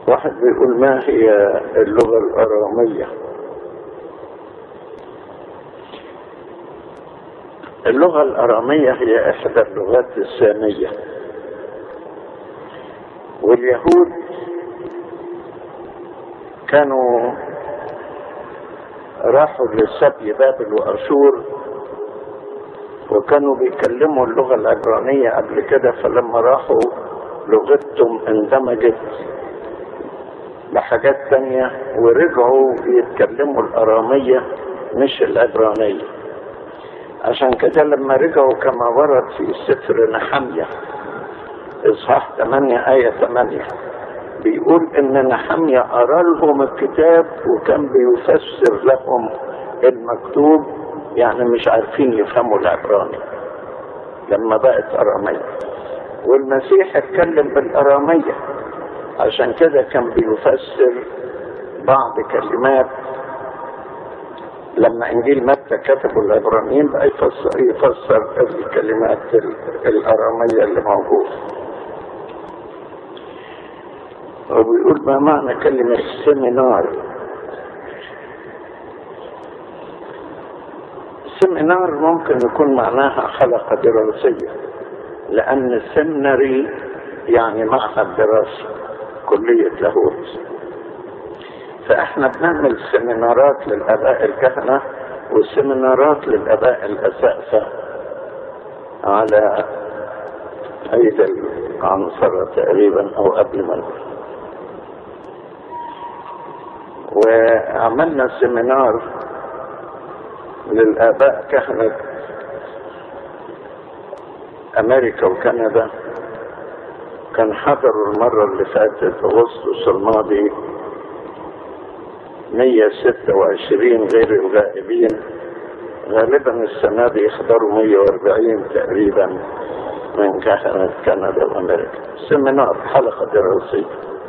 واحد بيقول: ما هي اللغة الأرامية؟ اللغة الأرامية هي إحدى اللغات السامية، واليهود كانوا راحوا لسبي بابل وأشور، وكانوا بيكلموا اللغة العبرانية قبل كده، فلما راحوا لغتهم اندمجت بحاجات تانية ورجعوا يتكلموا الأرامية مش العبرانية. عشان كده لما رجعوا كما ورد في سفر نحمية إصحاح 8 آية 8 بيقول إن نحمية قرأ لهم الكتاب وكان بيفسر لهم المكتوب، يعني مش عارفين يفهموا العبراني لما بقت أرامية. والمسيح اتكلم بالأرامية، عشان كده كان بيفسر بعض كلمات. لما انجيل متى كتبوا العبرانيين بقى يفسر الكلمات الاراميه اللي موجوده. وبيقول: ما معنى كلمه سيمينار؟ سيمينار ممكن يكون معناها حلقه دراسيه، لان السيميناري يعني معهد دراسي، كليه لاهوت. فاحنا بنعمل سيمينارات للاباء الكهنه وسيمينارات للاباء الاساتذه على عيد العنصرة تقريبا او قبل ما. وعملنا سيمينار للاباء كهنه امريكا وكندا، كان حضروا المره اللي فاتت اغسطس الماضي 126 غير الغائبين. غالبا السنة دي يحضروا 140 تقريبا من كهنة كندا وأمريكا. سيمينار، حلقة دراسية.